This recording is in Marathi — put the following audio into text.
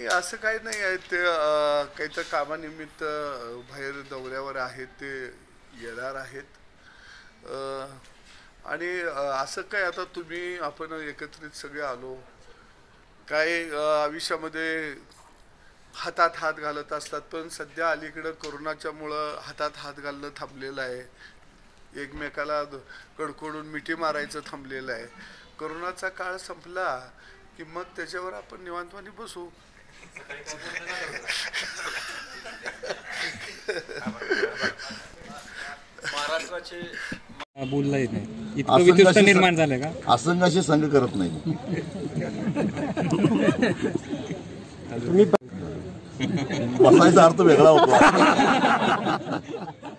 असं काही नाही आहे ते काहीतरी कामानिमित्त बाहेर दौऱ्यावर आहेत ते येणार आहेत आणि असं काय आता तुम्ही आपण एकत्रित सगळे आलो काय आयुष्यामध्ये हातात हात घालत असतात पण सध्या अलीकडे कोरोनाच्यामुळं हातात हात घालणं थांबलेलं आहे एकमेकाला कडकडून मिठी मारायचं थांबलेलं आहे कोरोनाचा काळ संपला की मग त्याच्यावर आपण निवांतवानी बसू महाराष्ट्राचे बोलला येत नाही इतकं वितुष्ट निर्माण झालं का असंघाशी संघ करत नाही बसायचा अर्थ वेगळा होतो